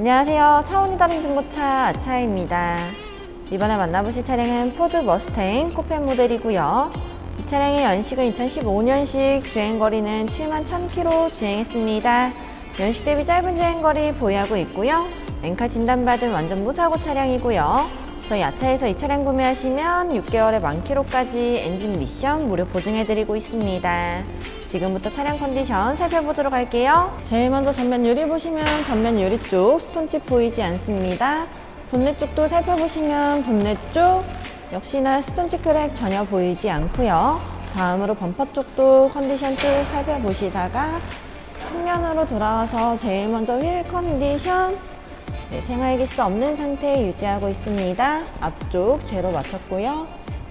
안녕하세요. 차원이 다른 중고차 아차입니다. 이번에 만나보실 차량은 포드 머스탱 쿠페 모델이고요. 이 차량의 연식은 2015년식, 주행거리는 71,000km 주행했습니다. 연식 대비 짧은 주행거리 보유하고 있고요. 엔카 진단받은 완전 무사고 차량이고요. 저희 아차에서 이 차량 구매하시면 6개월에 10,000km까지 엔진 미션 무료 보증해드리고 있습니다. 지금부터 차량 컨디션 살펴보도록 할게요. 제일 먼저 전면 유리 보시면 전면 유리 쪽 스톤칩 보이지 않습니다. 본넷 쪽도 살펴보시면 본넷 쪽 역시나 스톤칩 크랙 전혀 보이지 않고요. 다음으로 범퍼 쪽도 컨디션 쭉 살펴보시다가 측면으로 돌아와서 제일 먼저 휠 컨디션 생활기스 없는 상태 유지하고 있습니다. 앞쪽 제로 맞췄고요.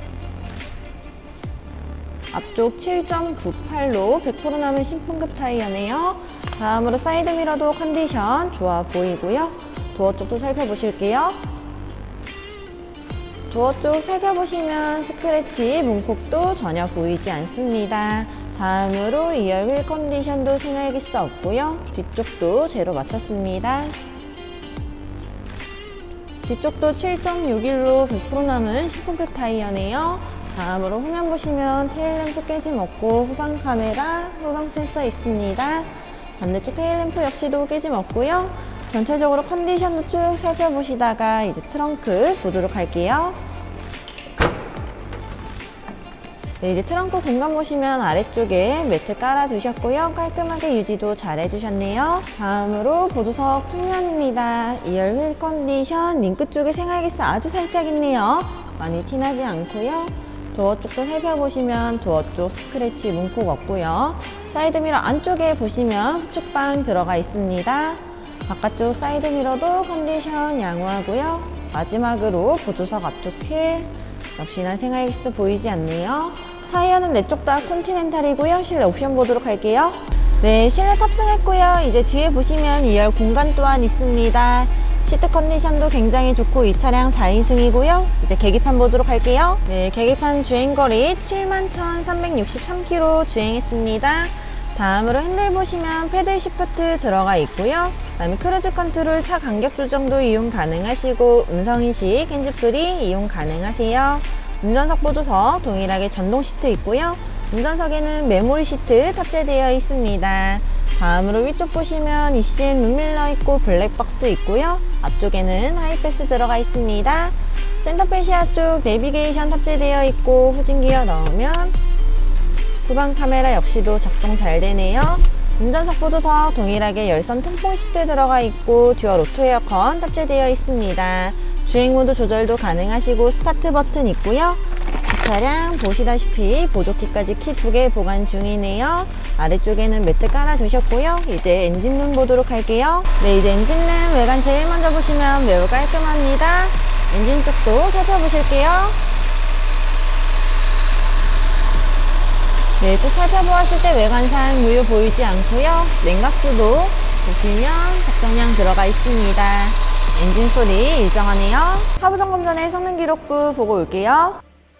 앞쪽 7.98로 100% 남은 신품급 타이어네요. 다음으로 사이드미러도 컨디션 좋아 보이고요. 도어 쪽도 살펴보실게요. 도어 쪽 살펴보시면 스크래치, 문콕도 전혀 보이지 않습니다. 다음으로 2열 휠 컨디션도 생활기스 없고요. 뒤쪽도 제로 맞췄습니다. 뒤쪽도 7.61로 100% 남은 신품급 타이어네요. 다음으로 후면 보시면 테일램프 깨짐 없고 후방 카메라, 후방 센서 있습니다. 반대쪽 테일램프 역시도 깨짐 없고요. 전체적으로 컨디션도 쭉 살펴보시다가 이제 트렁크 보도록 할게요. 네, 이제 트렁크 공간 보시면 아래쪽에 매트 깔아 두셨고요. 깔끔하게 유지도 잘 해주셨네요. 다음으로 보조석 측면입니다. 2열 휠 컨디션 링크 쪽에 생활기스 아주 살짝 있네요. 많이 티나지 않고요. 도어 쪽도 살펴보시면 도어 쪽 스크래치 문콕 없고요. 사이드미러 안쪽에 보시면 후측방 들어가 있습니다. 바깥쪽 사이드미러도 컨디션 양호하고요. 마지막으로 보조석 앞쪽 휠 역시나 생활기스 보이지 않네요. 타이어는 네 쪽 다 컨티넨탈이고요. 실내 옵션 보도록 할게요. 네, 실내 탑승했고요. 이제 뒤에 보시면 2열 공간 또한 있습니다. 시트 컨디션도 굉장히 좋고 이 차량 4인승이고요. 이제 계기판 보도록 할게요. 네, 계기판 주행거리 71,363km 주행했습니다. 다음으로 핸들 보시면 패들 시프트 들어가 있고요. 그다음에 크루즈 컨트롤 차 간격 조정도 이용 가능하시고 음성인식 핸즈프리 이용 가능하세요. 운전석 보조석 동일하게 전동 시트 있고요. 운전석에는 메모리 시트 탑재되어 있습니다. 다음으로 위쪽 보시면 ECM 룸밀러 있고 블랙박스 있고요. 앞쪽에는 하이패스 들어가 있습니다. 센터페시아 쪽 내비게이션 탑재되어 있고 후진기어 넣으면 후방 카메라 역시도 작동 잘 되네요. 운전석 보조석 동일하게 열선 통풍 시트 들어가 있고 듀얼 오토 에어컨 탑재되어 있습니다. 주행모드 조절도 가능하시고 스타트 버튼 있고요. 이 차량 보시다시피 보조키까지 키 2개 보관 중이네요. 아래쪽에는 매트 깔아 두셨고요. 이제 엔진룸 보도록 할게요. 네, 이제 엔진룸 외관 제일 먼저 보시면 매우 깔끔합니다. 엔진 쪽도 살펴보실게요. 네, 쭉 살펴보았을 때 외관상 무유 보이지 않고요. 냉각수도 보시면 적정량 들어가 있습니다. 엔진 소리 일정하네요. 하부 점검 전에 성능 기록부 보고 올게요.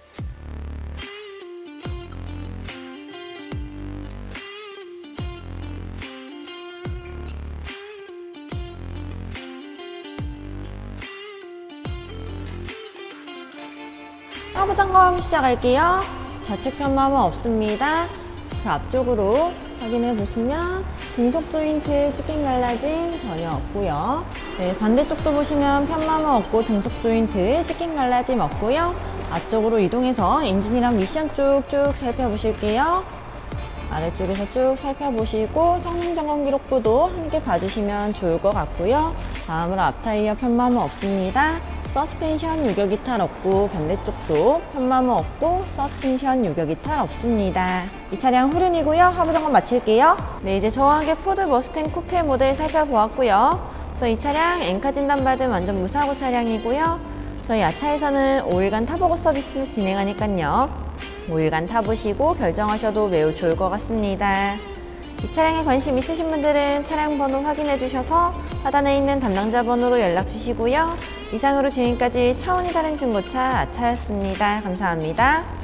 하부 점검 시작할게요. 좌측 편마모 없습니다. 그 앞쪽으로 확인해 보시면 등속 조인트 찍힌 갈라짐 전혀 없고요. 네, 반대쪽도 보시면 편마모 없고 등속 조인트 찍힌 갈라짐 없고요. 앞쪽으로 이동해서 엔진이랑 미션 쭉쭉 살펴보실게요. 아래쪽에서 쭉 살펴보시고 성능 점검 기록부도 함께 봐주시면 좋을 것 같고요. 다음으로 앞타이어 편마모 없습니다. 서스펜션 유격 이탈 없고 반대쪽도 편마모 없고 서스펜션 유격 이탈 없습니다. 이 차량 후륜이고요. 하부 점검 마칠게요. 네, 이제 저와 함께 포드 머스탱 쿠페 모델 살펴보았고요. 이 차량 엔카 진단받은 완전 무사고 차량이고요. 저희 아차에서는 5일간 타보고 서비스 진행하니까요. 5일간 타보시고 결정하셔도 매우 좋을 것 같습니다. 이 차량에 관심 있으신 분들은 차량 번호 확인해 주셔서 하단에 있는 담당자 번호로 연락 주시고요. 이상으로 지금까지 차원이 다른 중고차 아차였습니다. 감사합니다.